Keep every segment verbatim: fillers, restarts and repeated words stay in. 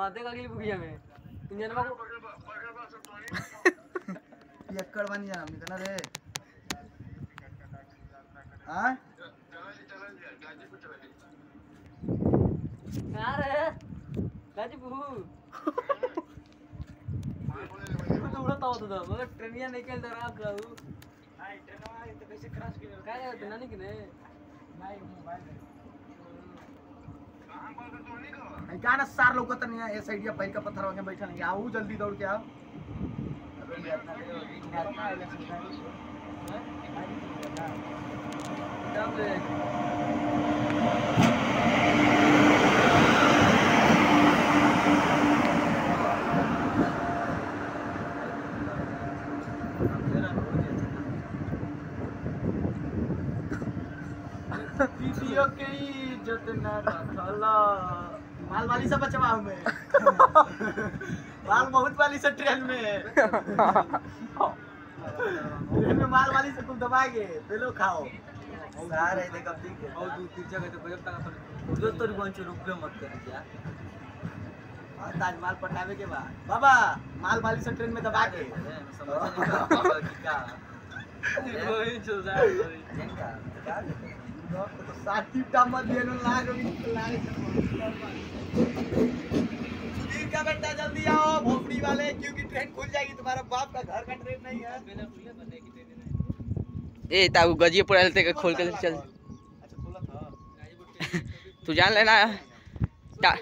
बातें का के लिए भूखी हमें इंजन को ये कड़वा नहीं जाना हमने कहना रे हाँ कहाँ रे गाजीपुर तो उड़ा था तो था मगर ट्रेन या निकल दरा कहूँ हाय ट्रेन वाला तो कैसे क्रॉस किया क्या है तो नानी किने नहीं मोबाइल है गाना सार लोग तो नहीं है ये साइड या पैर का पत्थर वगैरह बैठा नहीं आओ जल्दी दौड़ के आओ दीदियों के इज्जत न रखला माल वाली से बचवा हमें माल बहुत वाली से ट्रेन में ट्रेन में माल वाली से तुम दबाएंगे पेलो खाओ सारे देख अब ठीक है और दूर तीन जगह तो बजट तक जो तो कौन सी रुक मत कर क्या ताज माल पटावे के बाद बाबा माल वाली से ट्रेन में दबा के समझ नहीं क्या वही चल रहा है तो साथी मत देनो लाग लाग सुधीर का बेटा जल्दी आओ भोपड़ी वाले क्योंकि ट्रेन खुल जाएगी तुम्हारा बाप का घर का ट्रेन नहीं है ए ताऊ गजियापुर आते के खोल के चल अच्छा खोला था तू जान लेना टा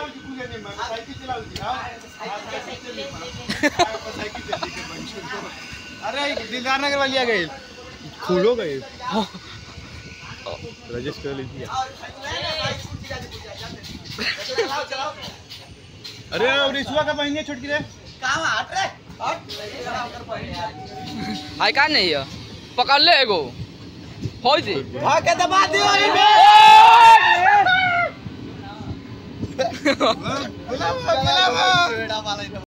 अरे दिलदार नगर वाली आ गई खुलो गए रजिस्टर लीजिए। अरे रिश्वा का बहनिया छुटकी रे कहां हट रे हाय का नहीं है पकड़ ले एगो होई दे भाग के दबा दियो इमे बुला बुला बेड़ा वाला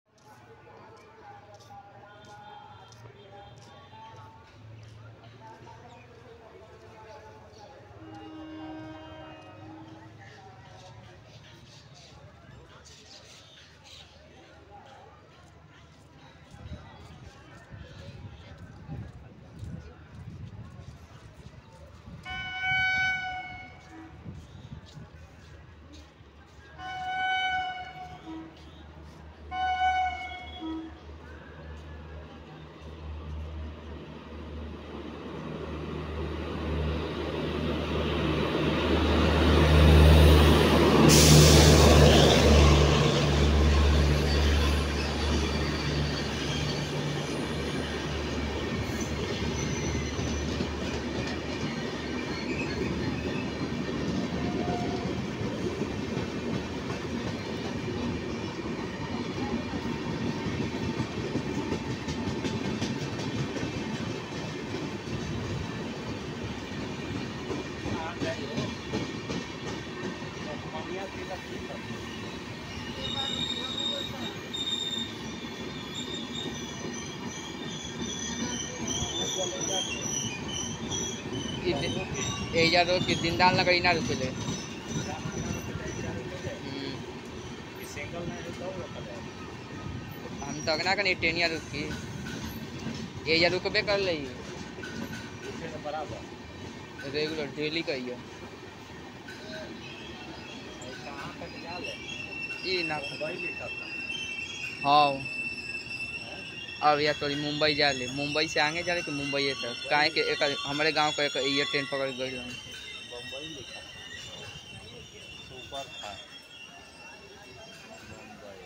एजा रोड के दिलदारनगर इना रुकेले हम तो अगना कनी टेनिया रुकी एजा रुकबे कर लई रेगुलर डेली कहियो कहां तक जाले ई ना मुंबई लिखा था हां अब या तो मुंबई जा ले मुंबई से आगे जा ले कि मुंबई तक काहे के एक हमारे गांव का एक ये ट्रेन पकड़ गई मुंबई लिखा सुपर था मुंबई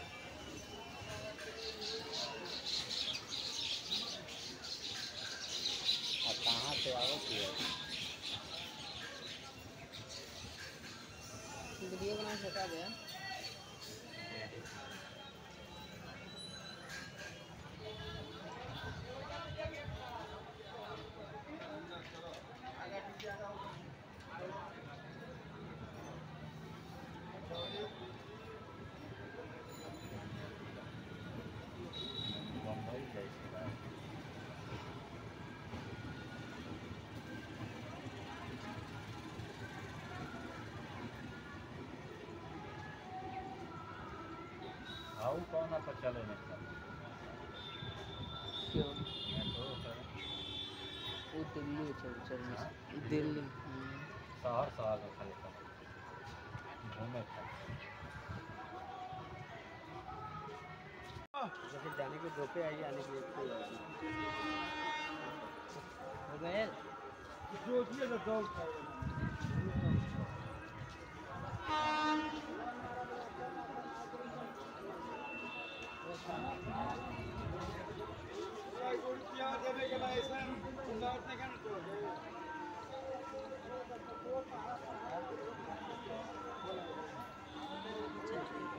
अब कहां से आओ कि वीडियो बना हटा दे आओ कौन पर चले नहीं क्यों तो वो दिल्ली चल चल दिल्ली शहर शहर में खाली घूमे था जैसे जाने के दो पे आई आने के एक पे हो गए जो भी लगाओ Thank you.